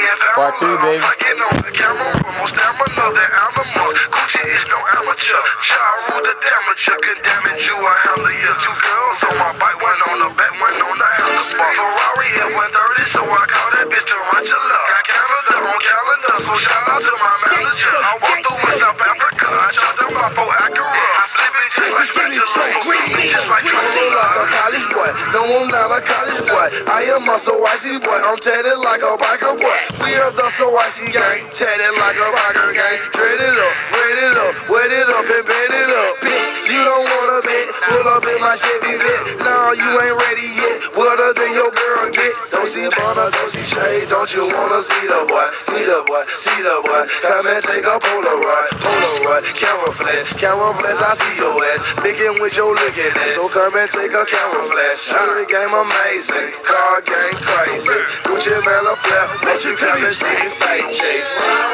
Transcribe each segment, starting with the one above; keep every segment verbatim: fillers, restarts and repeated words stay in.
Part three, baby. Gucci is no amateur. Ja rule the damager. Can damage you or handle you. Two girls on my bike, one on the back, one on the handlebar. Ferrari at one thirty, so I call that bitch Tarantula. Got Canada on calendar, so shout out to my manager. I walked through in South Africa, I chopped up my four Acura. I flip it just like spatula, so sweet, just like Corolla. Like a college boy, no I'm not a college boy. I am a so icy boy, I'm tatted like a biker boy. We are the so icy gang, tatted like a biker gang. Dread it up, red it up, wet it up and bed it up. Bitch, you don't wanna bet, pull up in my Chevy Vet. No, you ain't ready yet, wetter than your girl get. Don't see Bonner, don't see Shade, don't you wanna see the boy? See the boy, see the boy, come and take a Polaroid. Polaroid, camera flash, camera flash, I see your ass. Licking with your licking ass, so come and take a camera flash. Jewelry game amazing, car game crazy. Gucci man a flap, won't you come and see me sight chase?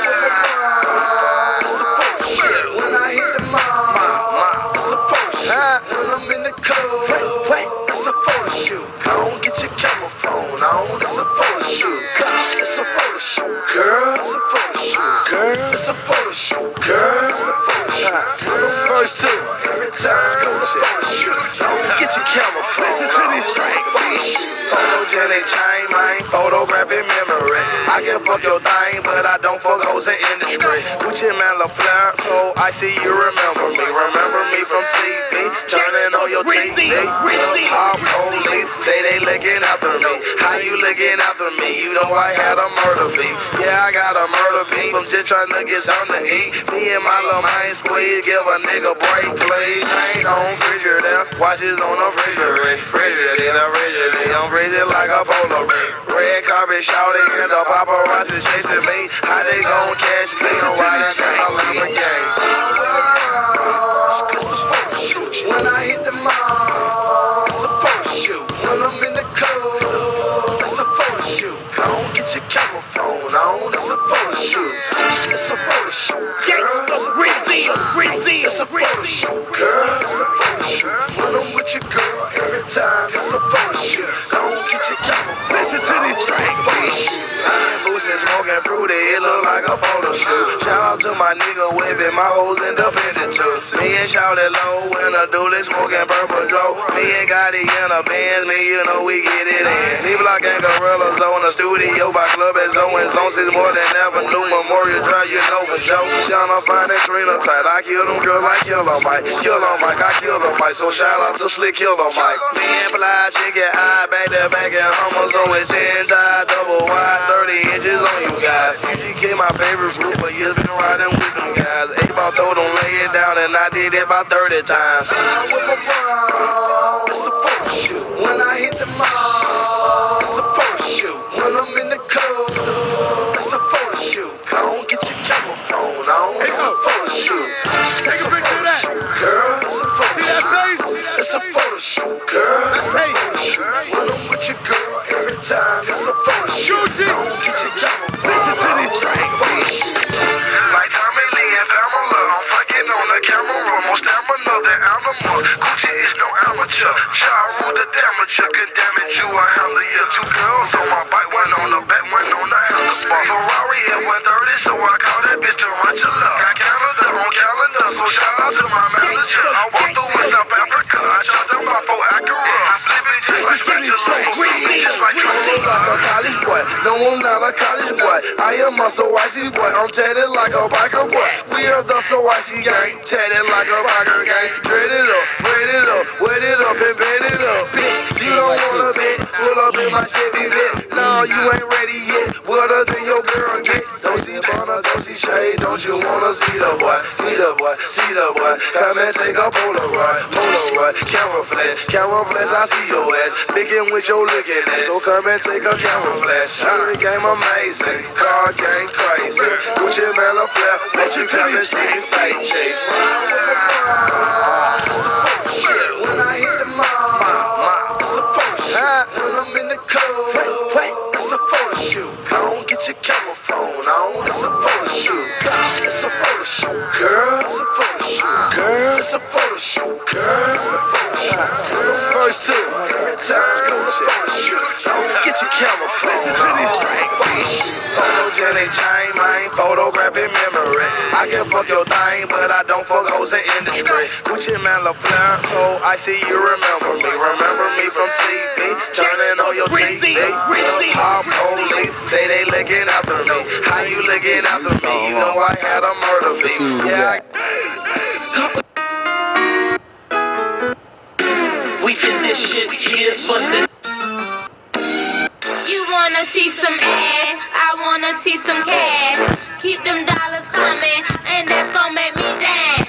When I hit the mall, it's a photo shoot. When I'm in the club, it's a photo shoot. Don't get your camera phone on, it's a photo shoot. It's a photo shoot, girl. It's a photo shoot, girl. It's a photo shoot, girl. It's a photo shoot, girl. First two, every time it's a photo shoot. Don't get your camera phone. Listen to this track, photo shoot. Photogenic chain, man, photographic memory. I can fuck your thing, but I don't fuck hoes in industry. Gucci man la flare, so I see you remember me. Remember me from T V, turning on your T V. Pop police, say they looking after me. How you looking after me? You know I had a murder beat. Yeah, I got a murder beat. I'm just trying to get something to eat. Me and my little man squeeze, give a nigga break, please. Ain't on refrigerator, watches on the refrigerator. Refrigerator, refrigerator, I'm breathing like a Polaroid. Red carpet shouting and the paparazzi chasing me. How they gon' catch me? I'm riding in a Lamborghini. It's a photo shoot. When I hit the mall, it's a photo shoot. When I'm in the club, it's a photo shoot. Don't get your camera phone on, it's a photo shoot. It's a photo shoot, girl. It's a photo shoot. It's a photo shoot, girl. It's a photo shoot. When I'm with your girl, every time it's a photo shoot. Don't get your camera phone. Listen to this track, boosting, smoking fruity, it look like a photo shoot. Shout out to my nigga Webby, my hoes independent too. Me and Shout it low when a dually smoking purple dro. Me and Gotti in a Benz, me you know we get it in. Me Block and Gorillas on the studio by Club and Zoe. Zone six more than ever. New Memorial Drive, you know for sure. Shana fine and Trina tight. I kill them girls like Killer Mike. Killer Mike, I kill them Mike. So shout out to Slick Killer Mike. Me and Fly, chicken eye, back to back and Hummers on with ten tie, double wide, thirty inches on you guys. U G K my favorite group, but you've been riding with them guys. eight-ball told them lay it down and I did it about thirty times. It's a photo shoot. When I hit the mall, it's a photo shoot. When I'm in the club, it's a photo shoot. Don't get your camera phone on, it's a photo shoot. Take a picture of that, girl. It's a photo shoot. See that face? It's a photo shoot, girl. It's a photo shoot. When I'm with your girl, every time it's a photo shoot. Don't get your camera phone. Listen to this track, photo shoot. Like Tommy Lee and Pamela, I'm fucking on the camera. More stamina than animals. Gucci is no amateur. Ja rule the damager. Can damage you or handle you. Two girls on my bike, one on the back, one on the handlebar. Ferrari at one thirty, so I call that bitch Tarantula. Got Canada on calendar, so shout out to my manager. I walked through in South Africa, I chopped up my four Acura. I flip it just like spatula, so sweet, just like Corolla. Like a college boy, no I'm not a college boy. I am a so icy boy, I'm tatted like a biker boy. We are the so icy gang, tatted like a biker gang. Dread it up, red it up, wet it up and bed it up. Bitch, you don't wanna bet, pull up in my Chevy Vet. No, you ain't ready yet, wetter than your girl get. Don't see Bonner, don't see Shade, don't you wanna see the boy? See the boy, see the boy, come and take a Polaroid. Polaroid, camera flash, camera flash, I see your ass. Licking with your licking ass, so come and take a camera flash. Jewelry game amazing, car game crazy. Gucci man a flap, won't you come and see me sight chase? It's a photo shoot. When I hit the mall, it's a photo shoot. When I'm in the club, it's a photo shoot. Don't get your camera phone on, it's a photo shoot. It's a photo shoot, girl. It's a photo shoot, girl. It's a photo shoot, girl. It's a photo shoot, girl. First two, every time it's a photo shoot. Don't get your camera phone. Listen to this track, photo shoot. money chain, man, photographic memory. I can fuck your thing, but I don't fuck hoes in industry. Gucci man LaFleur told I see you remember me. Remember me from T V, turning on your T V. Pop police say they looking after me. How you looking after me? You know I had a murder beat. Yeah. We did this shit here for the. You wanna see some ass, I wanna see some cash. Keep them dollars coming, and that's gonna make me dance.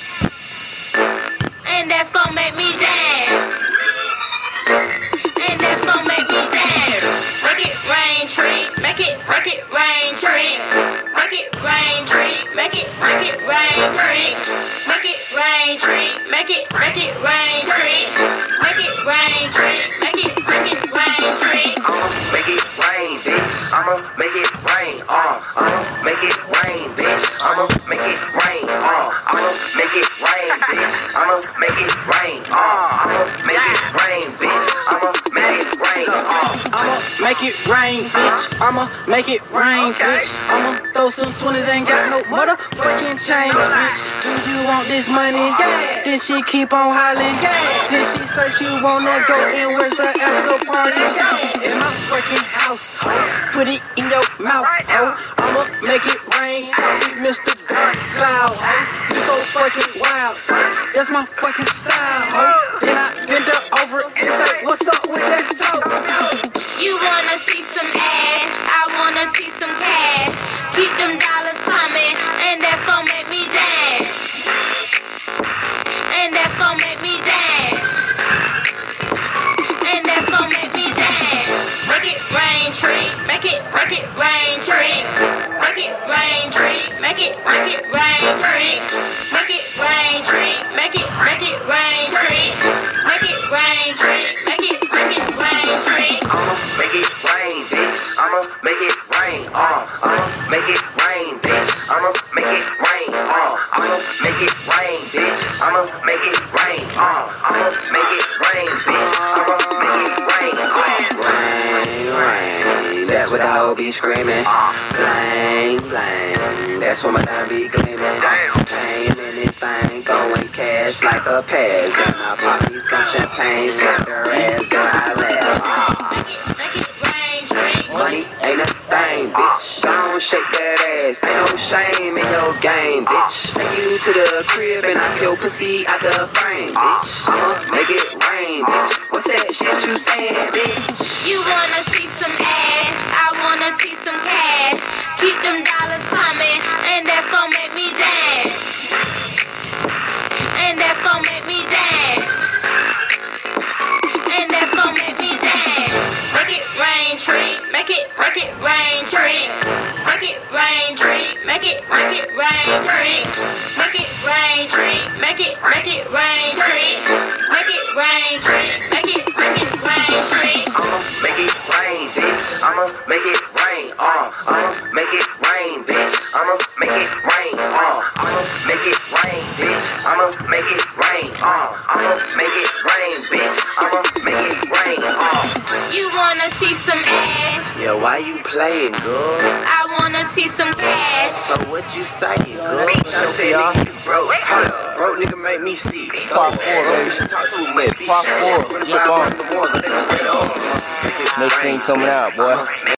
And that's gonna make me dance. And that's gonna make me dance. Make it rain, tree. Make it, make it rain, tree. Make it rain, tree. Make it, make it rain, tree. Make it rain, tree. Make it, make it rain, tree. Make it rain, tree. Make it, make it rain, tree. I'ma make it rain, bitch. I'ma make it rain, uh. I'ma make it rain, bitch. I'ma make it rain, uh. I'ma make it rain, bitch. I'ma make it rain, uh. I'ma make it rain, bitch. I'ma make it rain, uh. I'ma make it rain, bitch. I'ma make it rain, bitch. I'ma throw some twenties, ain't got no motherfucking change, bitch. Do you want this money? Yeah. Then she keep on hollering, yeah. Then she say she wanna go in, where's the after party? Yeah. In my fucking house, ho. Put it in your mouth, ho. I'ma make it rain, I'll be Mister Dark Cloud, ho. You so fucking wild, son. That's my fucking style, ho. Then I bend her over and say, what's up with that toe? You wanna see some ass, I wanna see some cash. Keep them dollars coming, and that's gonna make me dance. And that's gonna make me dance. And that's gonna make me dance. Make it rain, tree. Make it, make it rain, tree. Make it rain, tree. Make it, make it rain, tree. Make it rain, tree. Make it, make it rain, tree. Make it rain, tree. Make it, make it rain, tree. I'ma make it rain, bitch. I'ma make it rain, uh. I'ma make it rain, bitch. I'ma make it rain, uh. I'ma make it rain, bitch. I'ma make it rain, uh. I'ma make it rain, bitch. I'ma make it rain, uh. Rain, rain, that's what I will be screaming. Blang, blang, that's what my time be gleaming. Pain, anything, going cash like a pass. Then I pop me some champagne, smack her ass, then I laugh. Make it rain, tree. Money ain't a thing, bitch. Don't shake that ass, ain't no shame in your game, bitch. Take you to the crib and knock your pussy out the frame, bitch. I'ma make it rain, bitch. What's that shit you saying, bitch? You wanna see some ass, I wanna see some cash. Keep them dollars coming, and that's gonna make me dance. And that's gonna make me dance. And that's gonna make me dance. Make it rain, tree. Make it, make it rain, tree. Make it rain, tree. Make it, make it rain, tree. Make it rain, tree. Make it, make it rain, tree. Make it rain, tree. Make it, make it rain, tree. I'ma make it rain, bitch. I'ma make it rain, uh. I'ma make it rain, bitch. I'ma make it rain, uh. I'ma make it rain, bitch. I'ma make it rain, uh. I'ma make it rain, bitch. I'ma make it rain, uh. You wanna see some ass, Yeah, why you playing, girl? I wanna see some cash. So what you saying, girl? Y'all. Broke, hold up, broke nigga make me see. Part four, baby. Talk too much. Part four, flip on. Next thing coming out, boy.